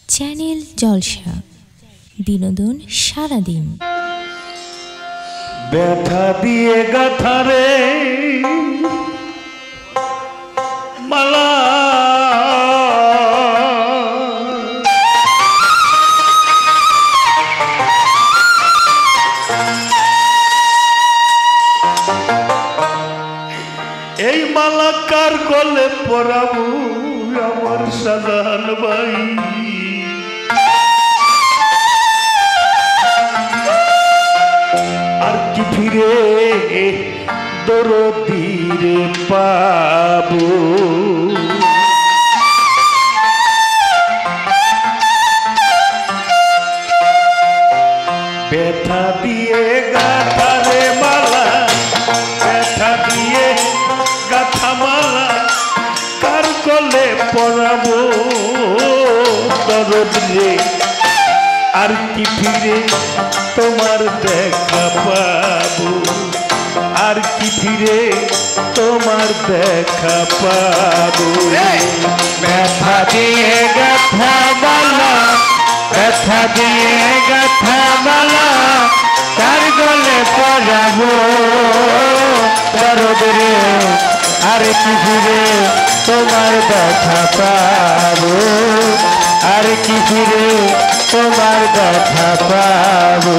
Channel জলসা বিনোদন সারাদিন। ব্যথা দিয়ে গাথারে মালা এই মালা কার গলে পরাবো আমার সাজান ভাই। আর কি ফিরে দরদিরে পাবো ব্যথা দিয়ে গাথারে মালা, ব্যথা দিয়ে গাথা মালা কার গলে পরাবো দরদিরে। আর কি ফিরে তোমার দেখা পাবো, আর কি ফিরে তোমার দেখা পাবো। ব্যথা দিয়ে গাথা মালা, ব্যথা দিয়ে গাথা মালা তার গলে পরাবো দরদ রে। আর কি ফিরে তোমার দেখা পাবো, আর কি ফিরে তোমার দেখা পাবো।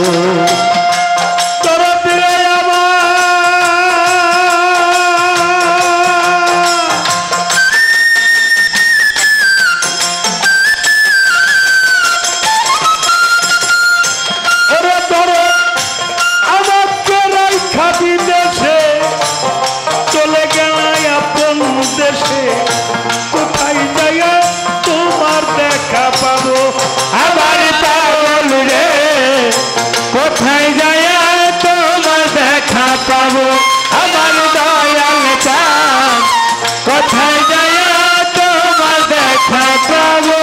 কোথায় যাইয়া তোমার দেখা পাবো আমার পাগল রে, কোথায় যাইয়া তোমার দেখা পাবো। আমার দয়াল চাঁদ কোথায় যাইয়া তোমার দেখা পাবো।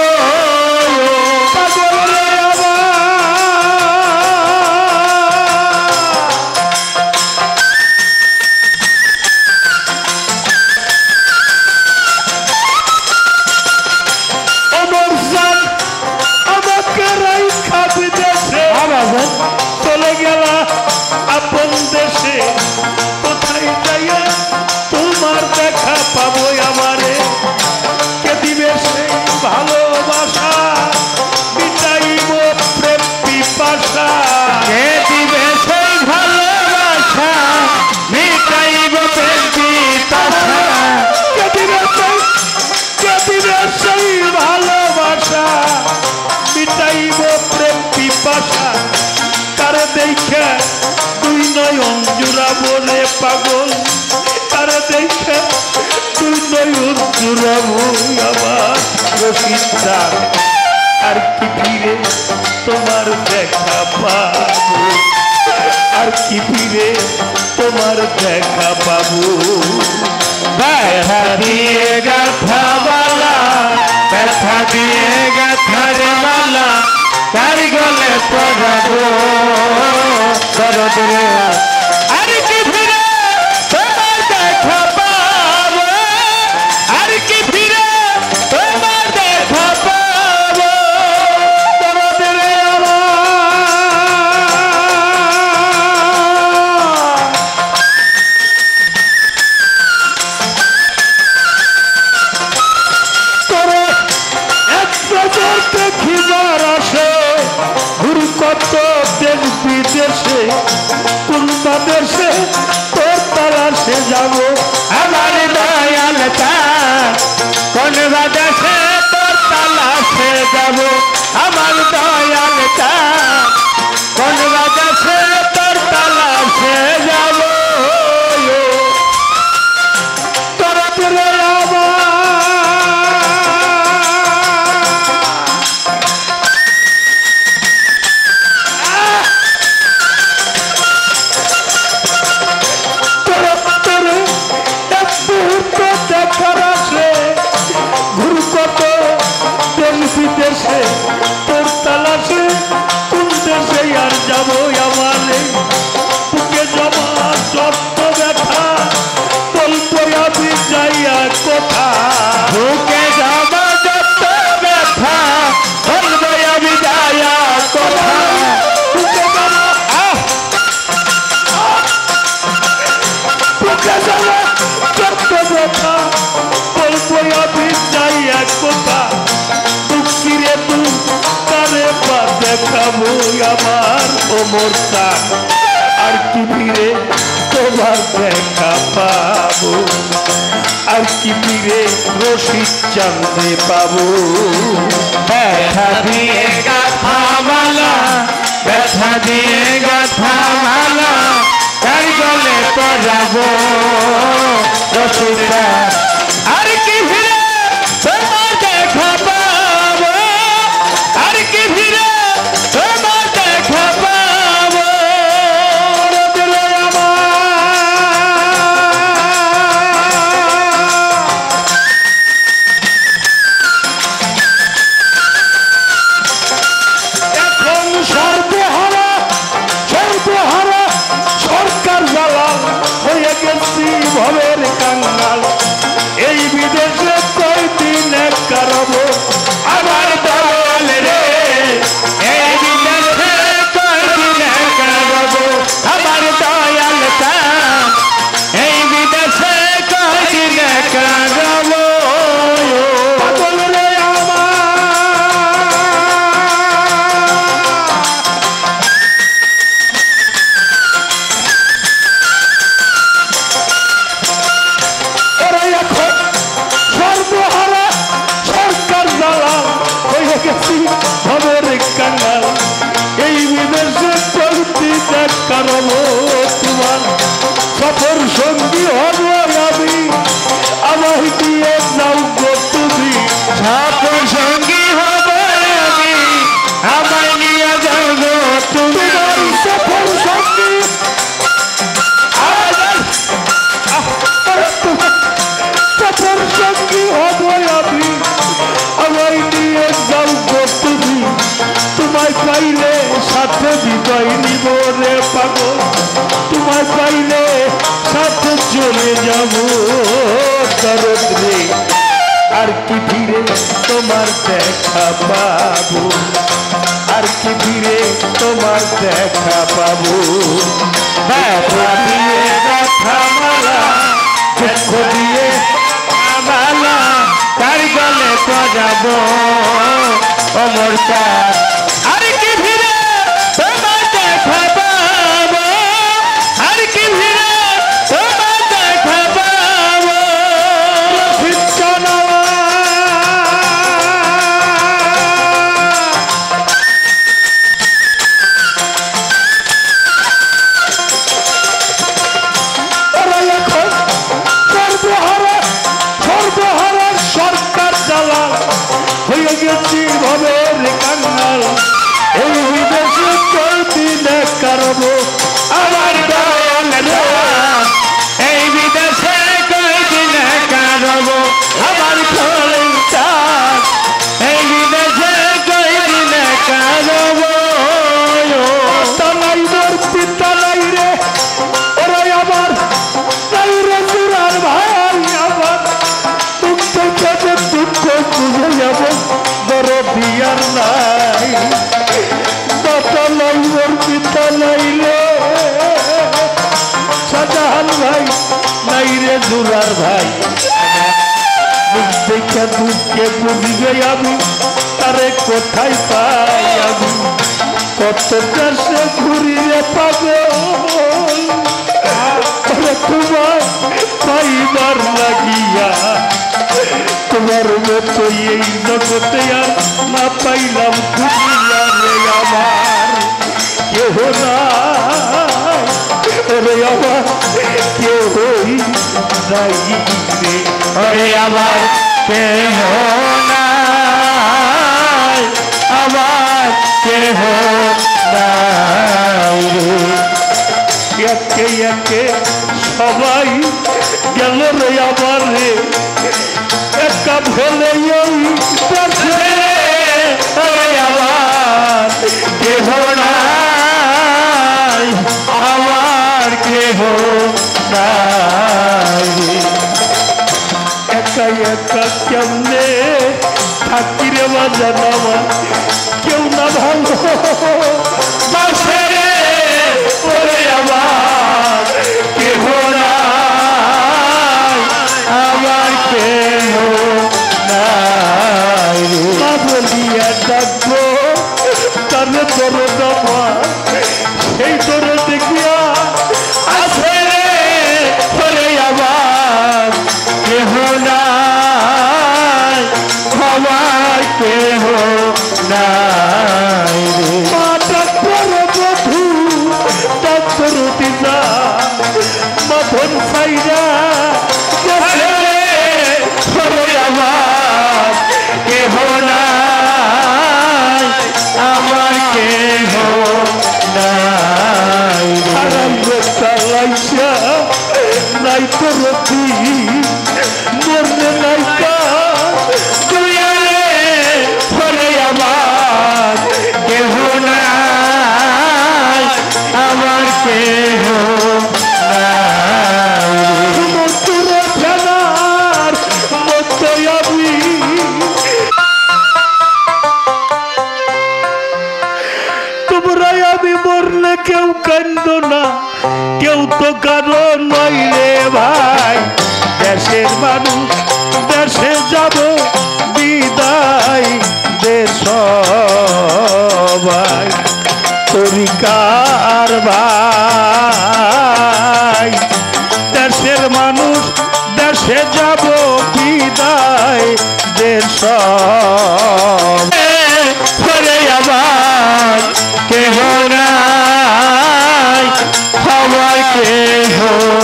চলে গেলা আপন দেশে, কোথায় যাইয়া তোমার দেখা পাবো আমারে। কে দিবে সেই ভালোবাসা, মিটাইব প্রেম পিপাসা। কে দিবে সেই ভালোবাসা, মিটাইব প্রেম পিপাসা। কে দিবে সেই ভালোবাসা, মিটাইব প্রেম পিপাসা। তারে দেখে তুই নয়ন জুড়াবো রে পাগল, তারে দেখে তুই নয়ন জুড়াবো আমার রসিদা। আর কি ফিরে তোমার দেখা পাবো, আর কি ফিরে তোমার দেখা পাবো। ব্যথা দিয়ে গাথা মালা, ব্যথা দিয়ে গাথার মালা তার গলে পরাবো দরদ রে। আর কি ফিরে তোমার দেখা পাবো, আর কি ফিরে তোমার দেখা পাবো দরদ রে। দেখিবার আসে ঘুর কত দেশ বিদেশে, কোন দেশে তোর তালাশে যাবো। আমার দয়াল চাঁদ কোন দেশে তোর তালাশে যাবো। আমার দয়াল চাঁদ কোন দেশে তোর তালাশে যাবো। দেশে তোর তালাশে কোন দেশে আর যাবো আমারে। বুকে জমা যত ব্যথা বলবো আমি যাইয়া কোথা। বুকে জমা যত ব্যথা বলবো যাবো আমার ওমর চাঁদ আর কি ফিরে তোমার দেখা পাবো আর কি ফিরে রশিদ চাঁদে পাবো ব্যথা দিয়ে গাথা মালা ব্যথা দিয়ে গাথা মালা তার গলে পরাবো রশিদা আর কি ফিরে তোমার দেখা পাবো আর কি ফিরে তোমার দেখা পাবো এখন সর্বহারা সর্বহারা সরকার জ্বালা হয়ে গেছি ভবের কাঙ্গাল এই বিদেশে কয়দিন কারবো আমার দয়াল রে এই বিদেশে কয়দিন কারবো আমার দয়াল চাঁদ এই বিদেশে কয়দিন কারবো পাগল রে আমার ওরা এখন সর্বহারা সরকার জ্বালা হয়ে গেছি ভবের কাঙ্গাল এই বিদেশে চলতি কারণ তোমার সফর সঙ্গী হব আমি আমায় দিয়ে যাও গো তুমি সফর সঙ্গী হবে আমি আমায় নিয়ে যাও গো তুমি তোমার সফর সঙ্গী সফর সঙ্গী হব আমি আমায় নিয়ে যাও গো তুমি তোমায় পাইলে সাথে বিদায় নিব রে পাগল তোমায় পাইলে সাথে চলে যাব দরদ রে আর কি ফিরে তোমার দেখা পাবো আর কি ফিরে তোমার দেখা পাবো ব্যথা দিয়ে ব্যথা মালা দুঃখ দিয়ে মালা তার গলে পরাবো ওমর চাঁদ আর কি ফিরে তোমার দেখা পাবো আর কি ফিরে তোমার দেখা পাবো ওরা এখন সর্বহারা সর্বহারা সরকার জ্বালা হয়ে গেছি ভবের কাঙ্গাল এই বিদেশে কয়দিন কারবো আমার দয়াল চাঁদ এই বিদেশে কয়দিন কারবো আমার খোলেন চাঁদ এই বিদেশে কয়দিন কারবো তালাই মোর পিতা নাই রে ওরা আমার নাই রে জুরার ভাই আমার দুঃখ থেকে দুঃখ বুঝে যাব বড় বিয়ার নাই তালাই মোর পিতা নাই রে শাহজাহান ভাই নাই রে জুরার ভাই মুখ দেখে দুঃখে বুঝবে আমি তারে কোথায় পাই আমি কত দেশে ঘুরি রে পাগল তোমার পাইবার লাগিয়া তোমার মতো এই জগতে আর না পাইলাম দুনিয়া রে আমার কেহ নাই রে আমার কেহই নাই রে ওরে আমার কেহ নাই আমার কেহ নাই রে একে একে সবাই গেল রে আমার রে একা ভেলে ওই দেশে ওরে আমার কেহ নাই আমার কেহ নাই রে একা একা কেমনে থাকি রে বাজান আমার কেউ না ভালো বাসে রে ওরে আমার কেহ নাই আমার কেহ নাই রে বলিয়া ডাকবো রে দরদ আমার সেই দরদ দেখিয়া আছে রে করে আবার কেহ নাই আমার কেহ নাই রে মা ডাক্তার বধূ ডাক্তার দিদা মধন সাইরা গেছে রে করে আবার কেহ নাই আমার কেহ নাই আরাম চালাইছা নাই তো রতি মরলে নাইকা তুই ফলে আমার কেহ নাই আমার কেহ নাই মতুর ফেলার মতো আমি তোমরা আমি মরলে কেউ কান্দ না কেউ তো কারণ নয় রে ভাই দেশের মানুষ দেশে যাব বিদায় দেশ সবাই তরিকার ভাই দেশের মানুষ দেশে যাব বিদায় দেশ করে আবার কেহ নাই আমার কেহ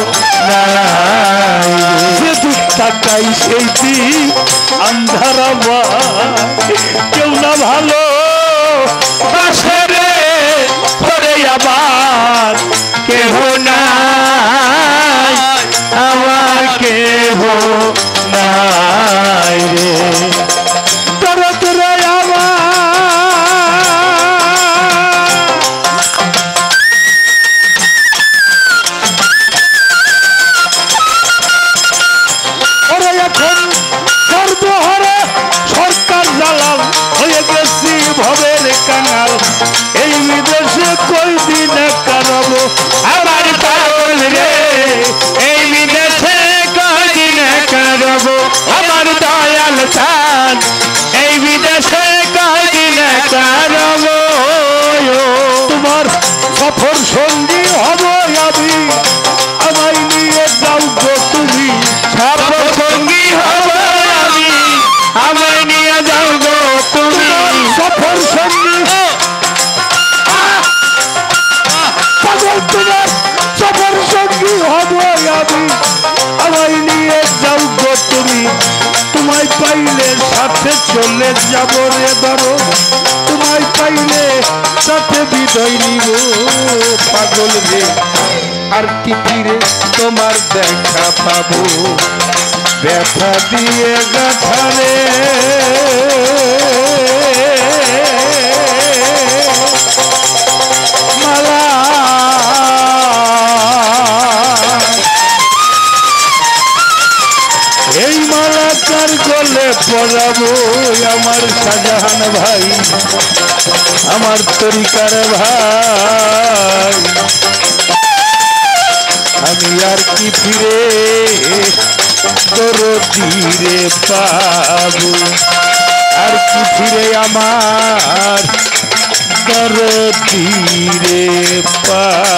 নাই যে দুঃখ তাকাই সেই দিক আন্ধারা কেউ না ভালো বাসে রে করে আবার কেহ নাই আমার কেহ নাই রে তোরা তোরা এই বিদেশে কই দিন কারব আমার পাগল রে এই বিদেশে কই দিন কারব আমার দয়াল চাঁদ এই বিদেশে কই দিন কারব তোমার সফর সঙ্গী হব আমি আমায় নিয়ে যাও গো তুমি সফর সঙ্গী হব আমি আমায় নিয়ে যাও গো তুমি সফর সঙ্গী তোমার সফর সঙ্গী হব আমি আমায় নিয়ে যাও গো তুমি তোমায় পাইলে সাথে চলে যাব রে ধরো তোমায় পাইলে সাথে বিদায় নিব পাগল রে আর কি ফিরে তোমার দেখা পাবো ব্যথা দিয়ে গাথারে মালা এই মালা কার গলে পরাবো আমার শাহজাহান ভাই আমার তরিকার ভাই আমি আর কি ফিরে দরদিরে পাবো আর কি ফিরে আমার দরদিরে পাবো